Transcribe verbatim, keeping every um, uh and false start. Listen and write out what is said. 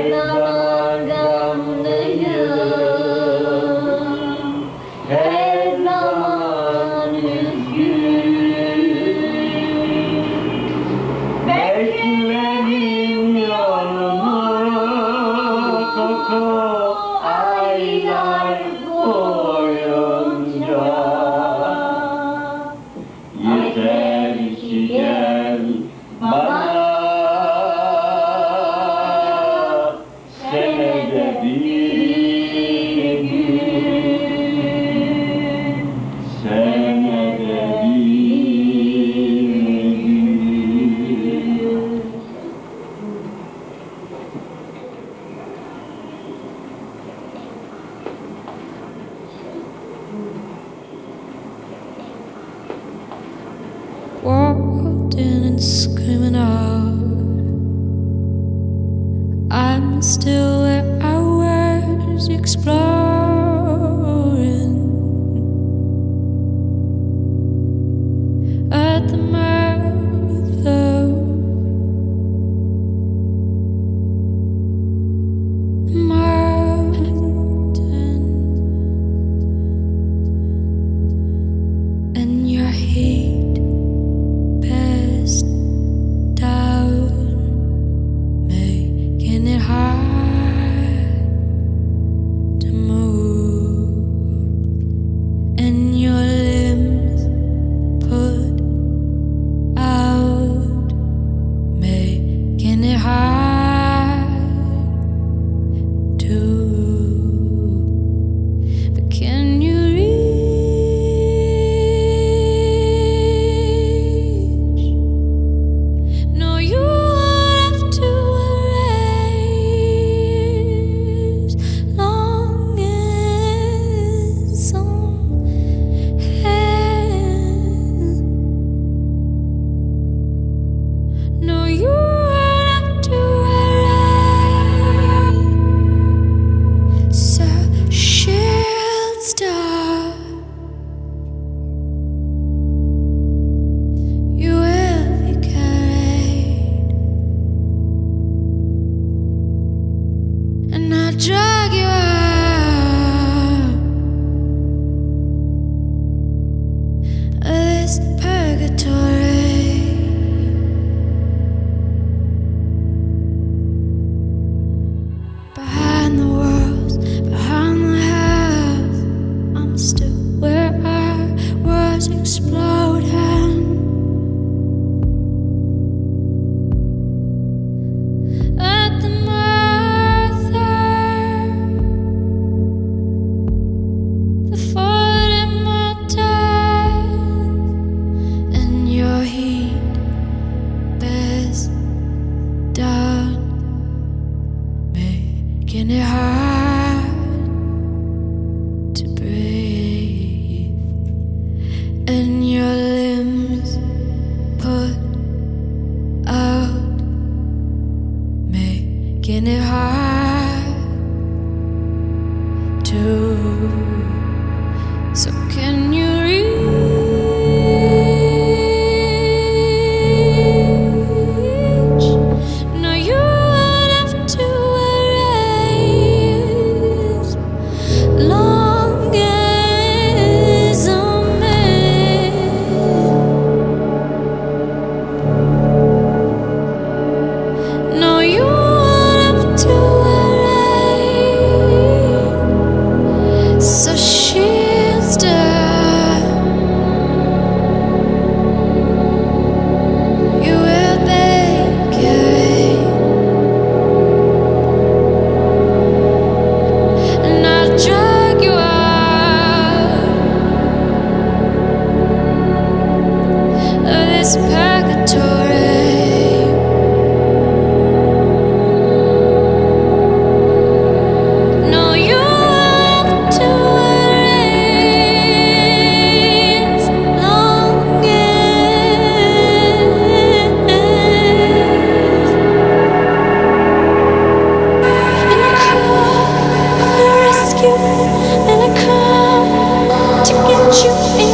zaman gamlıyım, her zaman üzgün. Beklerim yolumu koku aylar boyunca. Yeter ki gel bana senede bir gün, senede bir gün. Walked in and screaming out, I'm still where I was exploring at the mouth of the mountain, and your heat passed down, making it hard to move, and your limbs put out, making it hard to. But can you reach? No, you won't have to erase long as some hand. No, you won't have to erase. So shield star, you will be carried, and I'll drag you out of this purgatory. Behind the walls, behind the house, I'm still where I was exploding at the mouth of the forty mountains, and your heat bears down, making it hard to breathe, and your limbs put out, making it hard to. So can you reach? No, you won't have to erase long as I'm in. No, you won't have to erase. So shield star, you will make it rain, and I'll drag you out of this purgatory. No, you have to erase long as. And I come to rescue, and I come to get you in